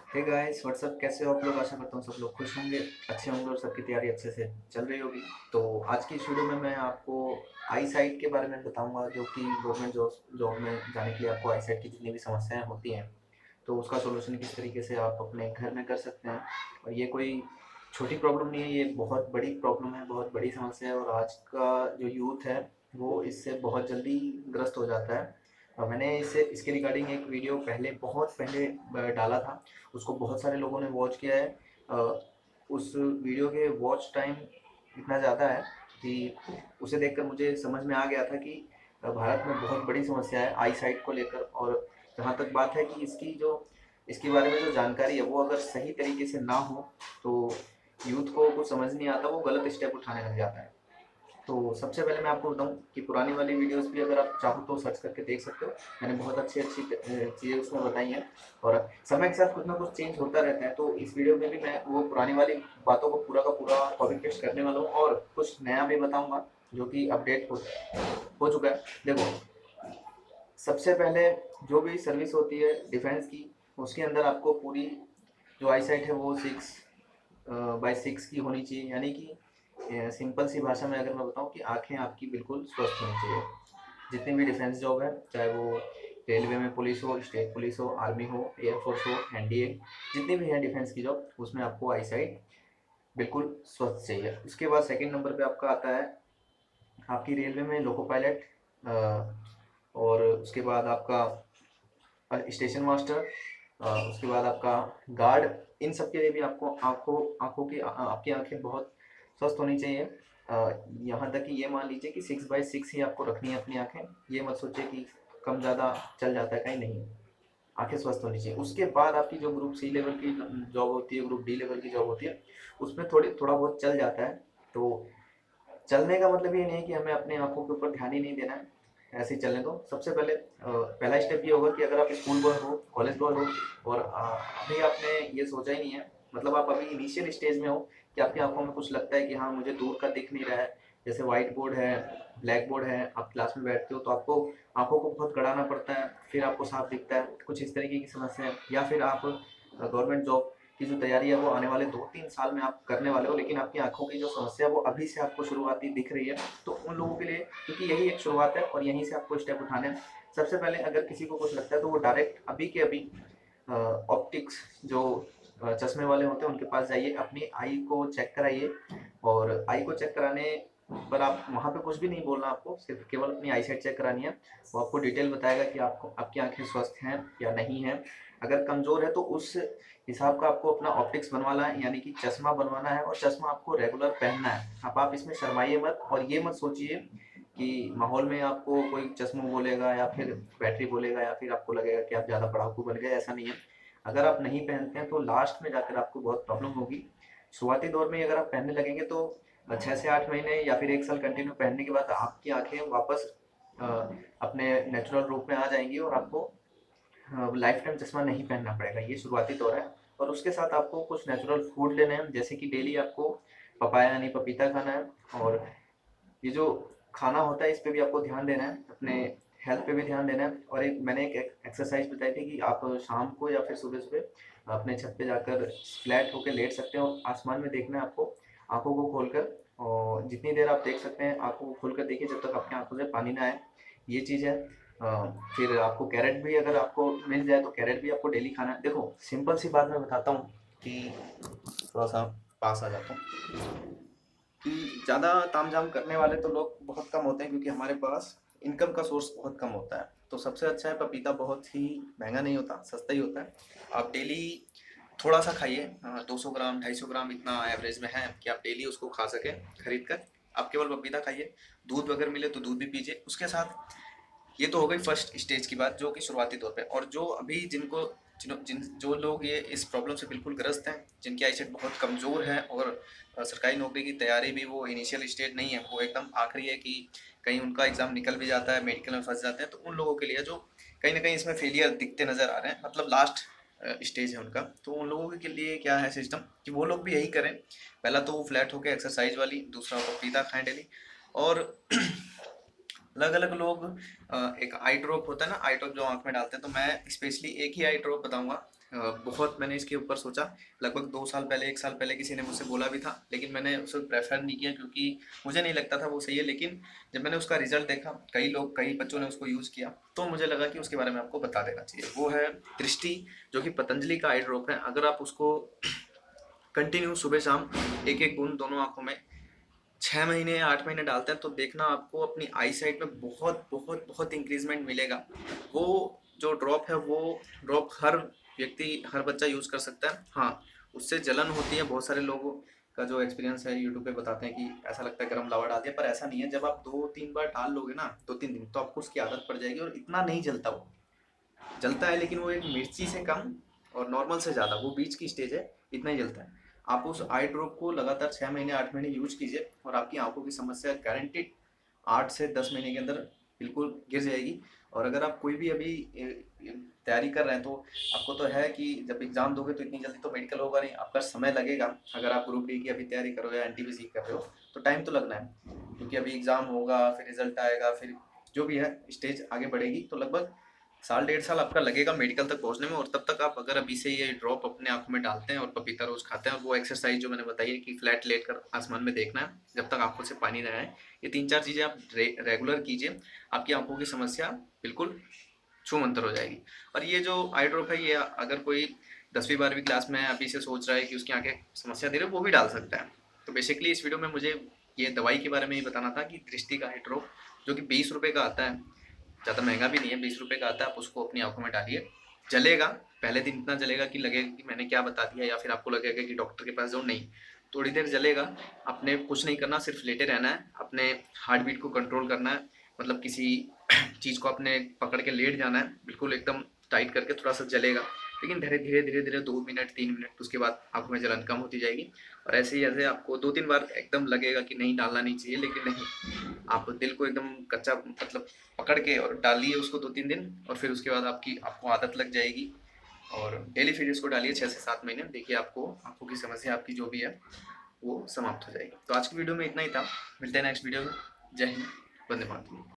Hey guys what's up, कैसे हो आप लोग। आशा करता हूँ सब लोग खुश होंगे, अच्छे होंगे और सबकी तैयारी अच्छे से चल रही होगी। तो आज की इस वीडियो में मैं आपको आई साइट के बारे में बताऊंगा, जो कि गवर्नमेंट जॉब में जाने के लिए आपको आई साइट की जितनी भी समस्याएं होती हैं तो उसका सोल्यूशन किस तरीके से आप अपने घर में कर सकते हैं। और ये कोई छोटी प्रॉब्लम नहीं है, ये बहुत बड़ी प्रॉब्लम है, बहुत बड़ी समस्या है। और आज का जो यूथ है वो इससे बहुत जल्दी ग्रस्त हो जाता है। मैंने इसके रिगार्डिंग एक वीडियो पहले, बहुत पहले डाला था। उसको बहुत सारे लोगों ने वॉच किया है। अ, उस वीडियो के वॉच टाइम इतना ज़्यादा है कि उसे देखकर मुझे समझ में आ गया था कि भारत में बहुत बड़ी समस्या है आई साइट को लेकर। और जहाँ तक बात है कि इसके बारे में जो जानकारी है वो अगर सही तरीके से ना हो तो यूथ को कुछ समझ नहीं आता, वो गलत स्टेप उठाने लग जाता है। तो सबसे पहले मैं आपको बताऊं कि पुरानी वाली वीडियोस भी अगर आप चाहो तो सर्च करके देख सकते हो। मैंने बहुत अच्छी अच्छी चीज़ें उसमें बताई हैं। और समय के साथ कुछ ना कुछ चेंज होता रहता है, तो इस वीडियो में भी मैं वो पुरानी वाली बातों को पूरा का पूरा कॉपी पेस्ट करने वाला हूँ और कुछ नया भी बताऊंगा जो कि अपडेट हो चुका है। देखो, सबसे पहले जो भी सर्विस होती है डिफेंस की, उसके अंदर आपको पूरी जो आई साइट है वो 6/6 की होनी चाहिए। यानी कि सिंपल सी भाषा में अगर मैं बताऊं कि आंखें आपकी बिल्कुल स्वस्थ होनी चाहिए। जितनी भी डिफेंस जॉब है, चाहे वो रेलवे में पुलिस हो, स्टेट पुलिस हो, आर्मी हो, एयरफोर्स हो, एनडीए, जितनी भी है डिफेंस की जॉब, उसमें आपको आई साइट बिल्कुल स्वस्थ चाहिए। उसके बाद सेकंड नंबर पे आपका आता है आपकी रेलवे में लोको पायलट, और उसके बाद आपका स्टेशन मास्टर, उसके बाद आपका गार्ड। इन सब के लिए भी आपको आंखों की आपकी आंखें बहुत स्वस्थ होनी चाहिए। यहाँ तक कि ये मान लीजिए कि 6/6 ही आपको रखनी है अपनी आंखें। ये मत सोचिए कि कम ज़्यादा चल जाता है, कहीं नहीं। आंखें स्वस्थ होनी चाहिए। उसके बाद आपकी जो ग्रुप सी लेवल की जॉब होती है, ग्रुप डी लेवल की जॉब होती है, उसमें थोड़ा बहुत चल जाता है। तो चलने का मतलब ये नहीं कि हमें अपनी आंखों के ऊपर ध्यान ही नहीं देना है, ऐसे ही चलने दो। सबसे पहले पहला स्टेप ये होगा कि अगर आप स्कूल बॉय हो, कॉलेज बॉय हो और अभी आपने ये सोचा ही नहीं है, मतलब आप अभी इनिशियल स्टेज में हो कि आपकी आंखों में कुछ लगता है कि हाँ मुझे दूर का दिख नहीं रहा है, जैसे व्हाइट बोर्ड है, ब्लैक बोर्ड है, आप क्लास में बैठते हो तो आपको आंखों को बहुत गड़ाना पड़ता है, फिर आपको साफ दिखता है, कुछ इस तरीके की समस्या है। या फिर आप गवर्नमेंट जॉब की जो तैयारी है वो आने वाले 2-3 साल में आप करने वाले हो, लेकिन आपकी आंखों की जो समस्या है वो अभी से आपको शुरुआती दिख रही है। तो उन लोगों के लिए, क्योंकि यही एक शुरुआत है और यहीं से आपको स्टेप उठाने हैं। सबसे पहले अगर किसी को कुछ लगता है तो वो डायरेक्ट अभी के अभी ऑप्टिक्स जो चश्मे वाले होते हैं उनके पास जाइए, अपनी आई को चेक कराइए। और आई को चेक कराने पर आप वहाँ पे कुछ भी नहीं बोलना, आपको सिर्फ केवल अपनी आई साइट चेक करानी है। वो आपको डिटेल बताएगा कि आपको आपकी आंखें स्वस्थ हैं या नहीं हैं। अगर कमज़ोर है तो उस हिसाब का आपको अपना ऑप्टिक्स बनवाना है, यानी कि चश्मा बनवाना है, और चश्मा आपको रेगुलर पहनना है। अब आप इसमें शर्माइए मत और ये मत सोचिए कि माहौल में आपको कोई चश्मा बोलेगा या फिर बैटरी बोलेगा या फिर आपको लगेगा कि आप ज़्यादा पढ़ाकू बन गए। ऐसा नहीं है। अगर आप नहीं पहनते हैं तो लास्ट में जाकर आपको बहुत प्रॉब्लम होगी। शुरुआती दौर में अगर आप पहनने लगेंगे तो 6 से 8 महीने या फिर 1 साल कंटिन्यू पहनने के बाद आपकी आंखें वापस अ, अपने नेचुरल रूप में आ जाएंगी और आपको लाइफ टाइम चश्मा नहीं पहनना पड़ेगा। ये शुरुआती दौर है। और उसके साथ आपको कुछ नेचुरल फूड लेने हैं, जैसे कि डेली आपको पपाया यानी पपीता खाना है। और ये जो खाना होता है इस पे भी आपको ध्यान देना है, अपने हेल्थ पे भी ध्यान देना है। और मैंने एक एक्सरसाइज बताई थी कि आप शाम को या फिर सुबह सुबह अपने छत पे जाकर फ्लैट होकर लेट सकते हैं और आसमान में देखना है आपको, आंखों को खोलकर। और जितनी देर आप देख सकते हैं आंखों को खोलकर देखिए जब तक अपनी आंखों से पानी ना आए। ये चीज़ है। फिर आपको कैरेट भी अगर आपको मिल जाए तो कैरेट भी आपको डेली खाना है। देखो, सिंपल सी बात मैं बताता हूँ कि थोड़ा सा पास आ जाता हूँ कि ज़्यादा तामझाम करने वाले तो लोग बहुत कम होते हैं, क्योंकि हमारे पास इनकम का सोर्स बहुत कम होता है। तो सबसे अच्छा है पपीता, बहुत ही महंगा नहीं होता, सस्ता ही होता है। आप डेली थोड़ा सा खाइए, 200 ग्राम 250 ग्राम इतना एवरेज में है कि आप डेली उसको खा सकें खरीद कर। आप केवल पपीता खाइए, दूध अगर मिले तो दूध भी पीजिए उसके साथ। ये तो हो गई फर्स्ट स्टेज की बात, जो कि शुरुआती तौर पे। और जो अभी जिनको जो लोग ये इस प्रॉब्लम से बिल्कुल ग्रस्त हैं, जिनकी आईसाइट बहुत कमज़ोर है और सरकारी नौकरी की तैयारी भी वो इनिशियल स्टेज नहीं है, वो एकदम आखिरी है कि कहीं उनका एग्ज़ाम निकल भी जाता है, मेडिकल में फंस जाते हैं, तो उन लोगों के लिए जो कहीं ना कहीं इसमें फेलियर दिखते नज़र आ रहे हैं, मतलब लास्ट स्टेज है उनका, तो उन लोगों के लिए क्या है सिस्टम कि वो लोग भी यही करें। पहला तो वो फ्लैट होकर एक्सरसाइज वाली, दूसरा पपीता खाएं डेली। और अलग अलग लोग एक आई ड्रॉप होता है ना, आई ड्रॉप जो आंख में डालते हैं, तो मैं स्पेशली एक ही आई ड्रॉप बताऊंगा बहुत मैंने इसके ऊपर सोचा। लगभग 2 साल पहले, 1 साल पहले किसी ने मुझसे बोला भी था, लेकिन मैंने उसे प्रेफ़र नहीं किया क्योंकि मुझे नहीं लगता था वो सही है। लेकिन जब मैंने उसका रिज़ल्ट देखा, कई बच्चों ने उसको यूज़ किया, तो मुझे लगा कि उसके बारे में आपको बता देना चाहिए। वो है दृष्टि, जो कि पतंजलि का आई ड्रॉप है। अगर आप उसको कंटिन्यू सुबह-शाम 1-1 बूँद दोनों आँखों में 6 महीने या 8 महीने डालते हैं, तो देखना आपको अपनी आई साइट में बहुत बहुत बहुत इंक्रीजमेंट मिलेगा। वो जो ड्रॉप है, वो ड्रॉप हर व्यक्ति, हर बच्चा यूज़ कर सकता है। हाँ, उससे जलन होती है। बहुत सारे लोगों का जो एक्सपीरियंस है यूट्यूब पे बताते हैं कि ऐसा लगता है गरम लावा डाल दिया, पर ऐसा नहीं है। जब आप 2-3 बार डाल लोगे ना, 2-3 दिन, तो आपको उसकी आदत पड़ जाएगी और इतना नहीं जलता वो। जलता है लेकिन वो एक मिर्ची से कम और नॉर्मल से ज़्यादा, वो बीच की स्टेज है, इतना ही जलता है। आप उस आई ड्रॉप को लगातार 6 महीने 8 महीने यूज कीजिए और आपकी आंखों की समस्या गारंटेड 8 से 10 महीने के अंदर बिल्कुल गिर जाएगी। और अगर आप कोई भी अभी तैयारी कर रहे हैं, तो आपको तो है कि जब एग्जाम दोगे तो इतनी जल्दी तो मेडिकल होगा नहीं, आपका समय लगेगा। अगर आप ग्रुप डी की अभी तैयारी कर रहे हो या एनटीपीसी कर रहे हो, तो टाइम तो लगना है, क्योंकि अभी एग्जाम होगा, फिर रिजल्ट आएगा, फिर जो भी है स्टेज आगे बढ़ेगी, तो लगभग साल 1.5 साल आपका लगेगा मेडिकल तक पहुंचने में। और तब तक आप अगर अभी से ये ड्रॉप अपने आंखों में डालते हैं और पपीता रोज खाते हैं, और वो एक्सरसाइज जो मैंने बताई है कि फ्लैट लेट कर आसमान में देखना है जब तक आंखों से पानी ना आए, ये 3-4 चीज़ें आप रेगुलर कीजिए, आपकी आंखों की समस्या बिल्कुल छूमंतर हो जाएगी। और ये जो आई ड्रॉप है, ये अगर कोई 10वीं 12वीं क्लास में अभी से सोच रहा है कि उसकी आंखें समस्या दे रहे, वो भी डाल सकता है। तो बेसिकली इस वीडियो में मुझे ये दवाई के बारे में ही बताना था कि दृष्टि का आई ड्रॉप, जो कि 20 रुपये का आता है, ज़्यादा महंगा भी नहीं है, 20 रुपये का आता है। आप उसको अपनी आंखों में डालिए। जलेगा, पहले दिन इतना जलेगा कि लगेगा कि मैंने क्या बता दिया, या फिर आपको लगेगा कि डॉक्टर के पास जाओ। नहीं, थोड़ी देर जलेगा, आपने कुछ नहीं करना, सिर्फ लेटे रहना है, अपने हार्ट बीट को कंट्रोल करना है। मतलब किसी चीज़ को आपने पकड़ के लेट जाना है, बिल्कुल एकदम टाइट करके, थोड़ा सा जलेगा, लेकिन धीरे धीरे धीरे धीरे 2 मिनट 3 मिनट, उसके बाद आंखों में जलन कम होती जाएगी। और ऐसे ही ऐसे आपको 2-3 बार एकदम लगेगा कि नहीं डालना नहीं चाहिए, लेकिन नहीं, आप दिल को एकदम कच्चा मतलब पकड़ के और डालिए उसको 2-3 दिन, और फिर उसके बाद आपको आदत लग जाएगी। और डेली फिर इसको डालिए 6 से 7 महीने, देखिए आपको आंखों की समस्या आपकी जो भी है वो समाप्त हो जाएगी। तो आज की वीडियो में इतना ही था। मिलते हैं नेक्स्ट वीडियो में। जय हिंद, वंदे मातरम।